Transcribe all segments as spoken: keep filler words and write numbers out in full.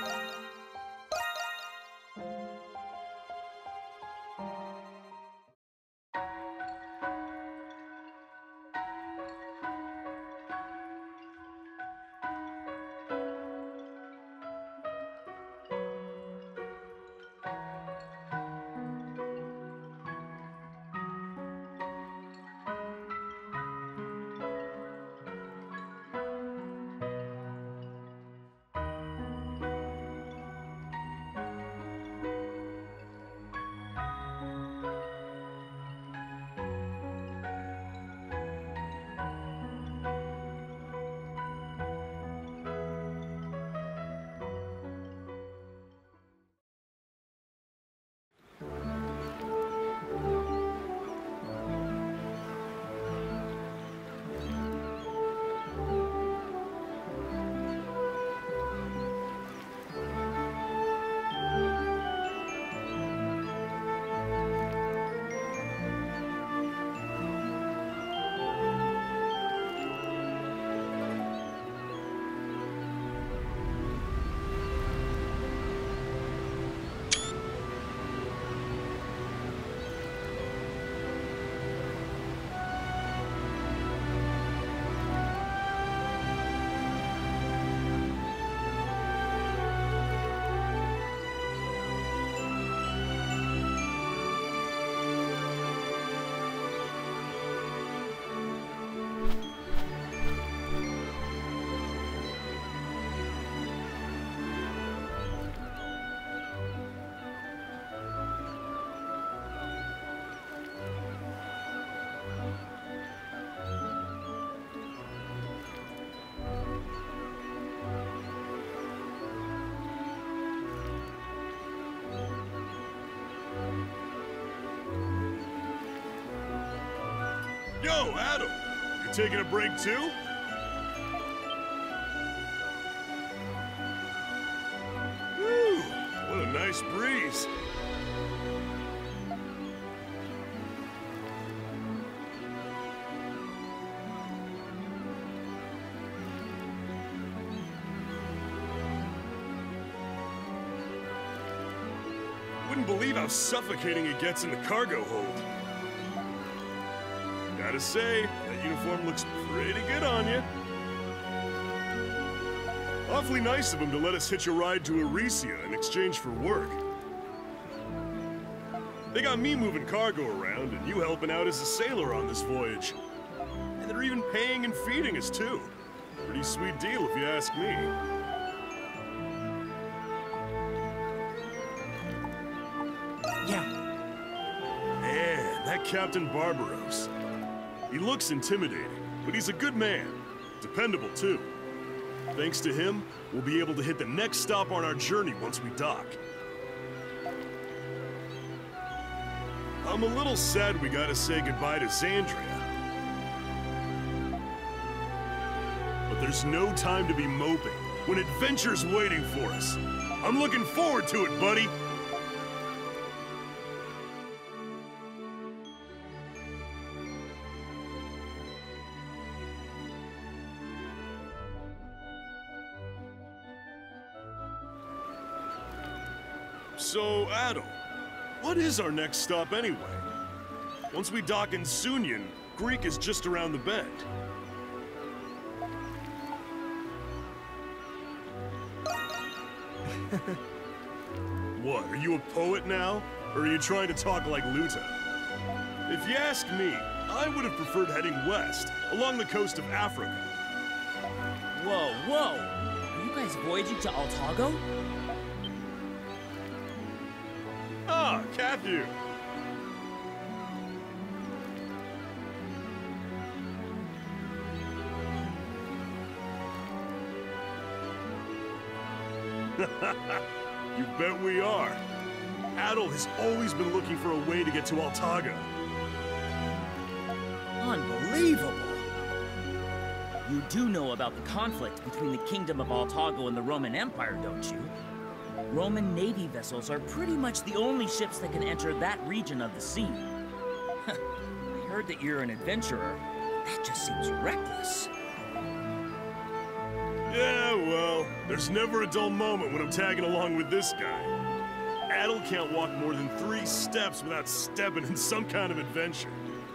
Yo, Adam! You taking a break too? Whew! What a nice breeze! Wouldn't believe how suffocating it gets in the cargo hold. Gotta say, that uniform looks pretty good on you. Awfully nice of him to let us hitch a ride to Arisia in exchange for work. They got me moving cargo around and you helping out as a sailor on this voyage. And they're even paying and feeding us too. Pretty sweet deal if you ask me. Yeah. Man, that Captain Barbaros. He looks intimidating, but he's a good man. Dependable, too. Thanks to him, we'll be able to hit the next stop on our journey once we dock. I'm a little sad we gotta say goodbye to Xandria. But there's no time to be moping when adventure's waiting for us. I'm looking forward to it, buddy! So, Adam, what is our next stop anyway? Once we dock in Sunyan, Greek is just around the bend. What, are you a poet now? Or are you trying to talk like Luta? If you ask me, I would have preferred heading west, along the coast of Africa. Whoa, whoa! Are you guys voyaging to Altago? Ah, Cathu! You bet we are. Adel has always been looking for a way to get to Altago. Unbelievable! You do know about the conflict between the Kingdom of Altago and the Roman Empire, don't you? Roman Navy vessels are pretty much the only ships that can enter that region of the sea. I heard that you're an adventurer. That just seems reckless. Yeah, well, there's never a dull moment when I'm tagging along with this guy. Adel can't walk more than three steps without stepping in some kind of adventure.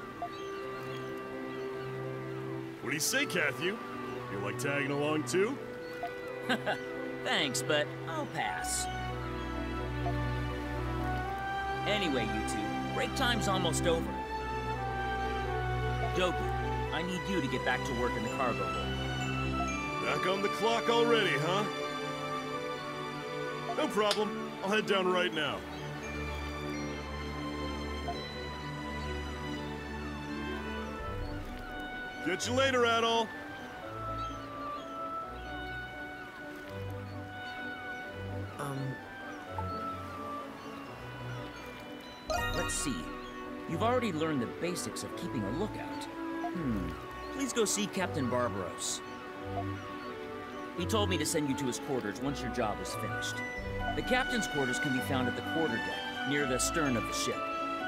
What do you say, Cathew? You like tagging along too? Thanks, but I'll pass. Anyway, you two, break time's almost over. Doki, I need you to get back to work in the cargo hold. Back on the clock already, huh? No problem. I'll head down right now. Get you later, Adol. Um... Let's see. You've already learned the basics of keeping a lookout. Hmm. Please go see Captain Barbaros. He told me to send you to his quarters once your job is finished. The captain's quarters can be found at the quarterdeck, near the stern of the ship.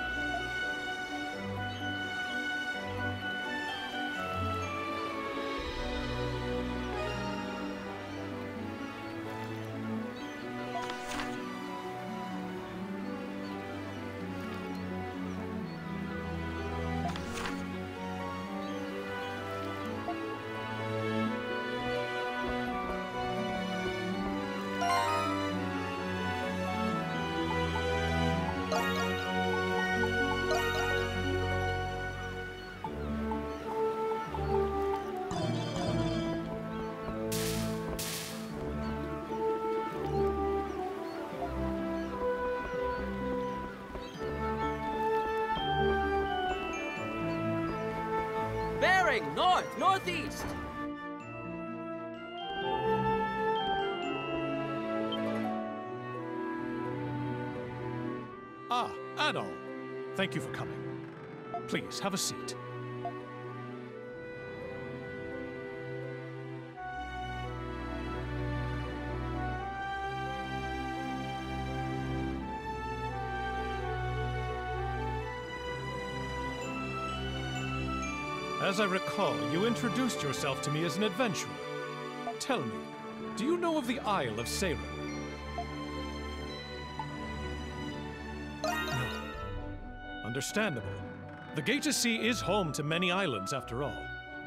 Bearing north, northeast. Ah, Adol. Thank you for coming. Please, have a seat. As I recall, you introduced yourself to me as an adventurer. Tell me, do you know of the Isle of Seiren? No. Understandable. The Gaeta Sea is home to many islands, after all.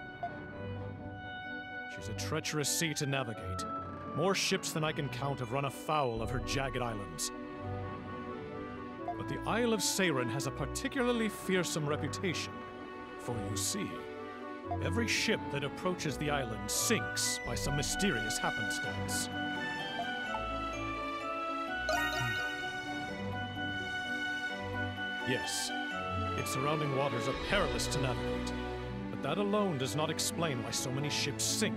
She's a treacherous sea to navigate. More ships than I can count have run afoul of her jagged islands. But the Isle of Seiren has a particularly fearsome reputation. For you see, every ship that approaches the island sinks by some mysterious happenstance. Yes, its surrounding waters are perilous to navigate, but that alone does not explain why so many ships sink.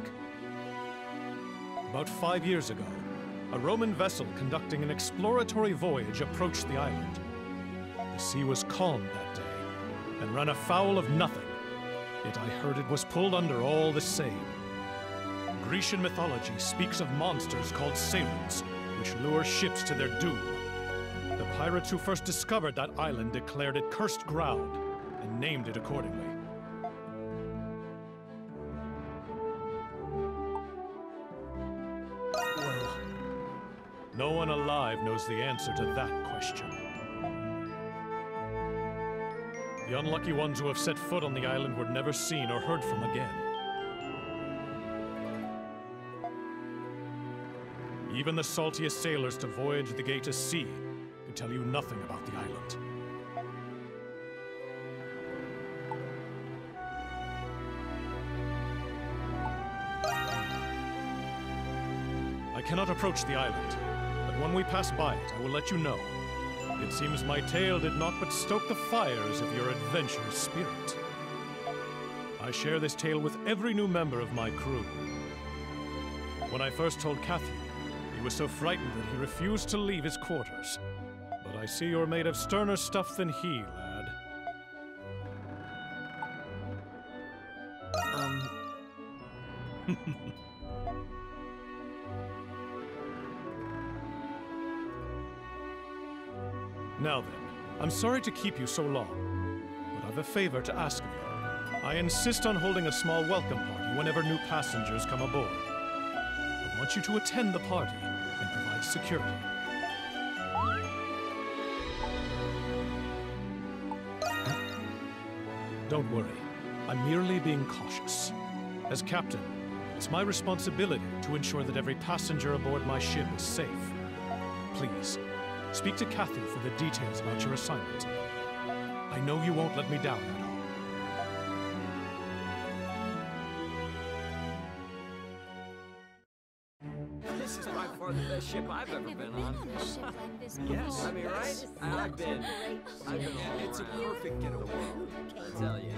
About five years ago, a Roman vessel conducting an exploratory voyage approached the island. The sea was calm that day, and ran afoul of nothing, yet I heard it was pulled under all the same. Grecian mythology speaks of monsters called Sirens, which lure ships to their doom. The pirates who first discovered that island declared it cursed ground, and named it accordingly. Well, no one alive knows the answer to that question. The unlucky ones who have set foot on the island were never seen or heard from again. Even the saltiest sailors to voyage the Gaeta Sea can tell you nothing about the island. I cannot approach the island, but when we pass by it, I will let you know. It seems my tale did not but stoke the fires of your adventurous spirit. I share this tale with every new member of my crew. When I first told Cathew, he was so frightened that he refused to leave his quarters. But I see you're made of sterner stuff than he, lad. um... Now then, I'm sorry to keep you so long, but I've a favor to ask of you. I insist on holding a small welcome party whenever new passengers come aboard. I want you to attend the party and provide security. Don't worry. I'm merely being cautious. As captain, it's my responsibility to ensure that every passenger aboard my ship is safe. Please, speak to Kathy for the details about your assignment. I know you won't let me down at all. This is by far the best ship I've ever been on. on a ship like this Yes, I mean, before. right? This is I've been, such a great I've been ship. all It's a You perfect getaway. I tell you.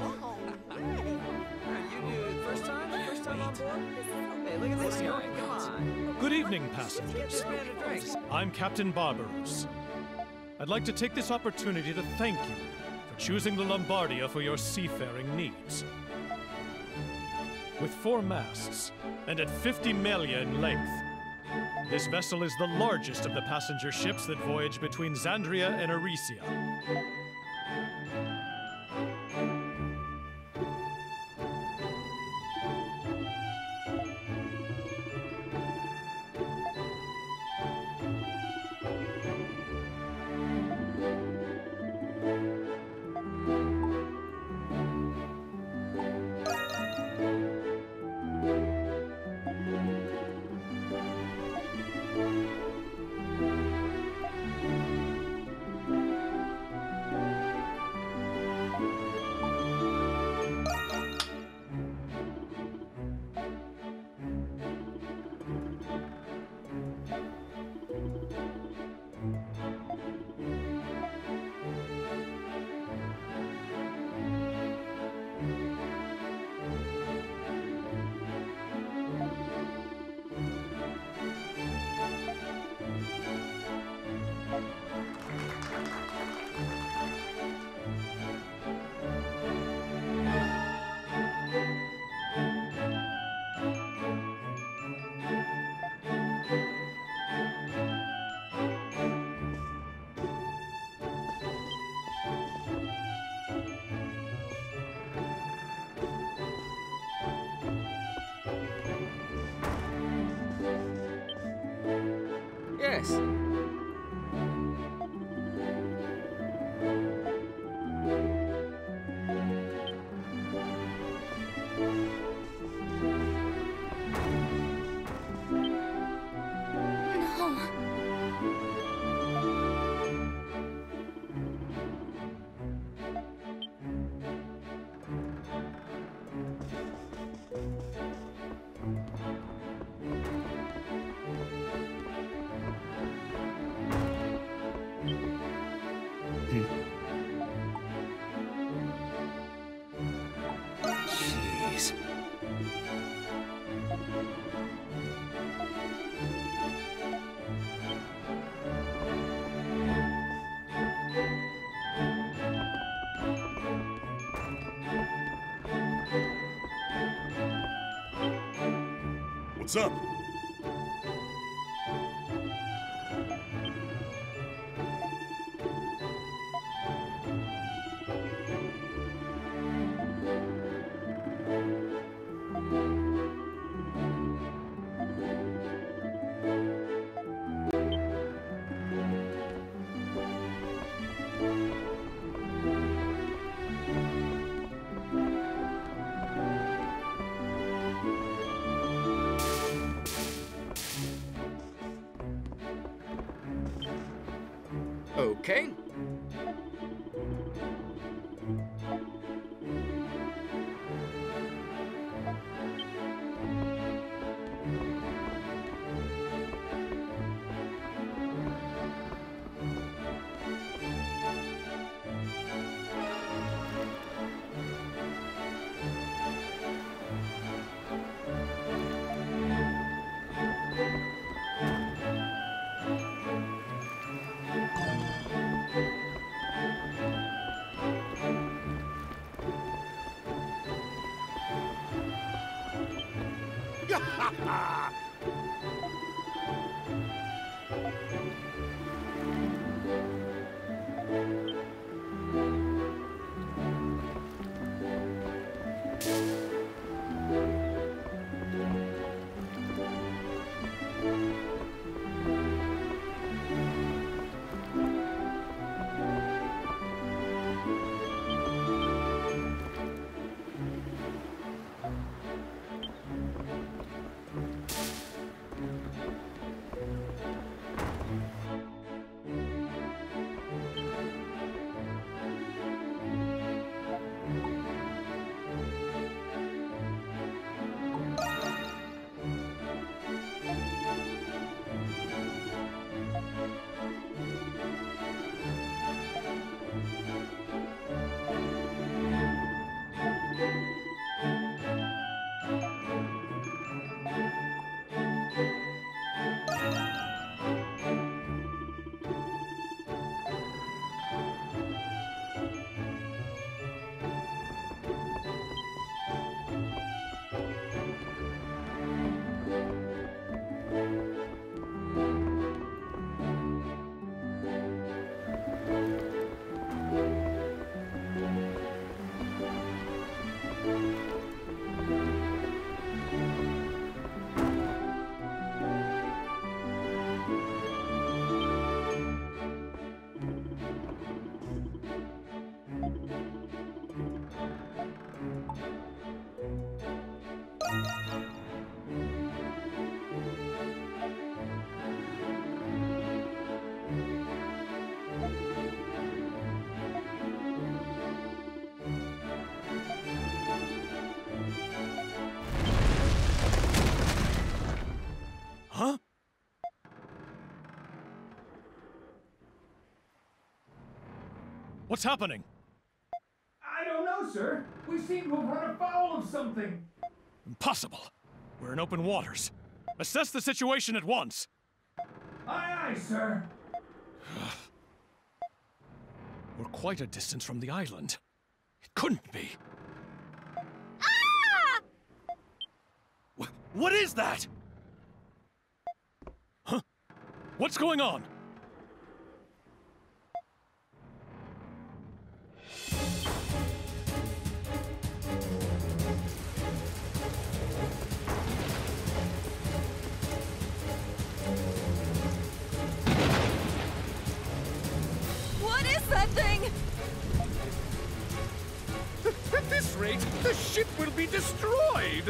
You do first time? First time on board? Hey, look at this guy. Come on. Good evening, Get passengers. this man a drink. I'm Captain Barbaros. I'd like to take this opportunity to thank you for choosing the Lombardia for your seafaring needs. With four masts and at fifty melia in length, this vessel is the largest of the passenger ships that voyage between Xandria and Aricia. Yes. Jeez. What's up? Okay. Huh? What's happening? I don't know, sir. We seem to have run afoul of something. Impossible. We're in open waters. Assess the situation at once. Aye, aye, sir. We're quite a distance from the island. It couldn't be. Ah! Wh- what is that? Huh? What's going on? What is that thing? At this rate, the ship will be destroyed!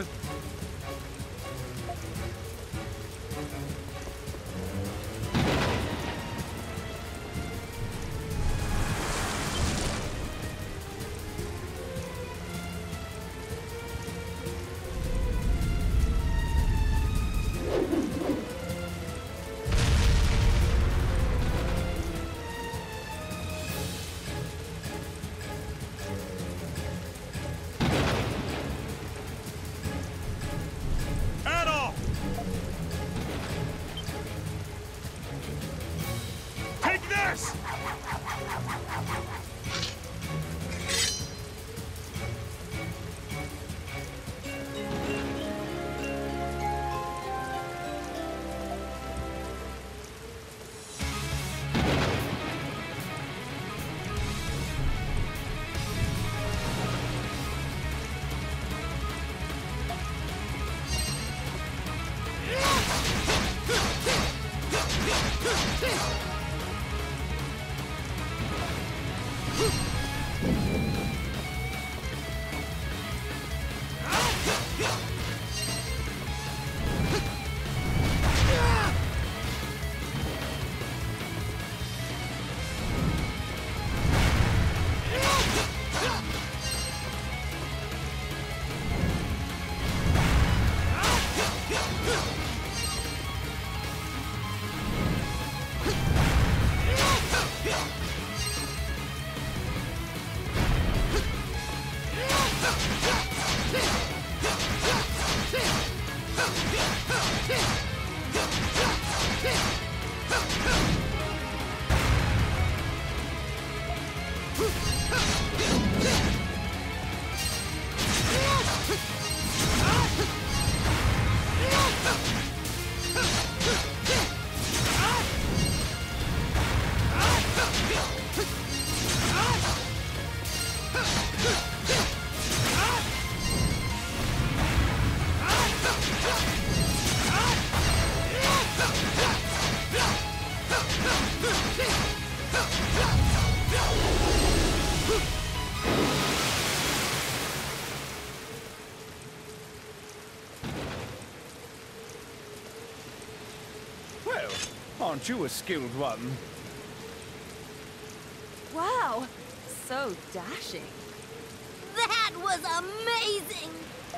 Well, aren't you a skilled one? Wow, so dashing. That was amazing!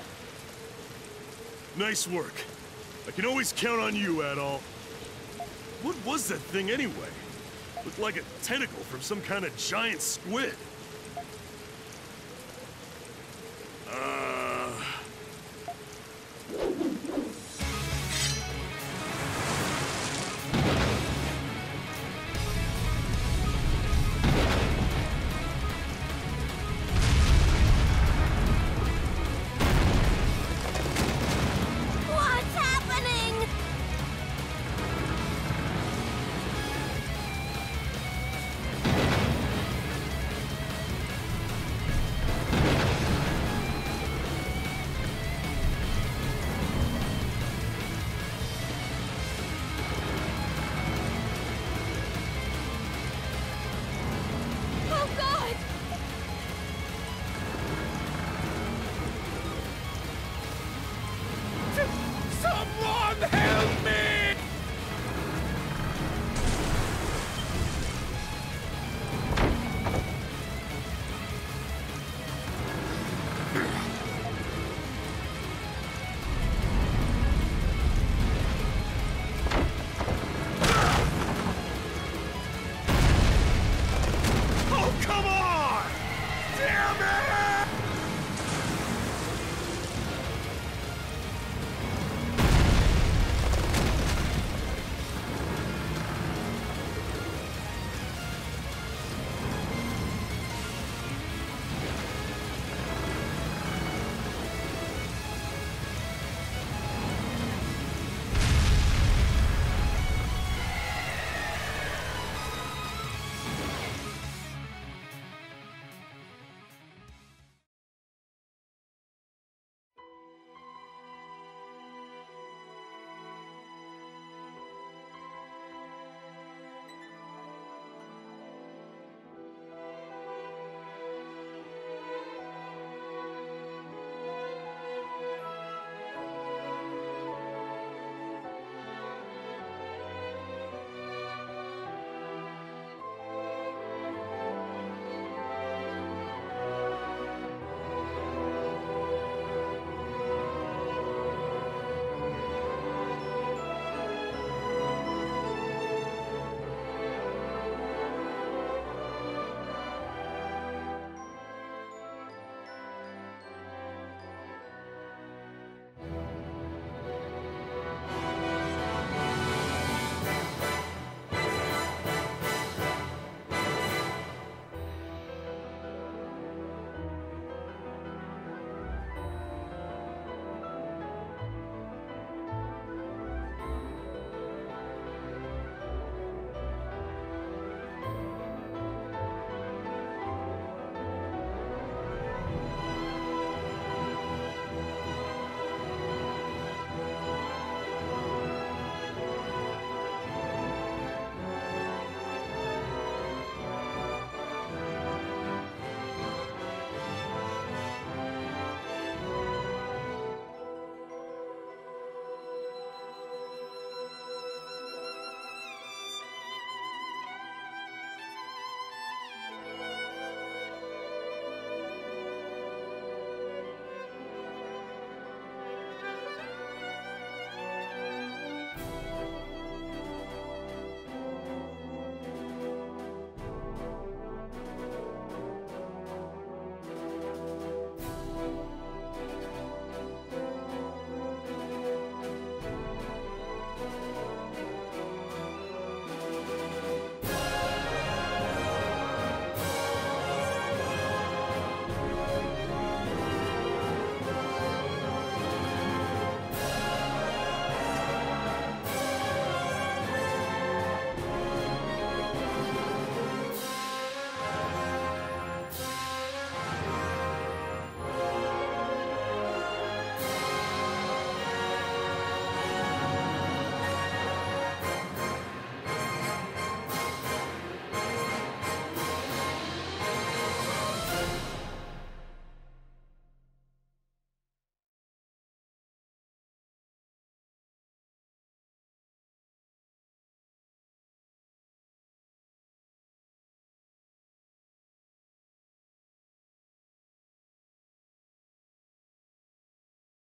Nice work. I can always count on you, Adol. What was that thing anyway? Looked like a tentacle from some kind of giant squid.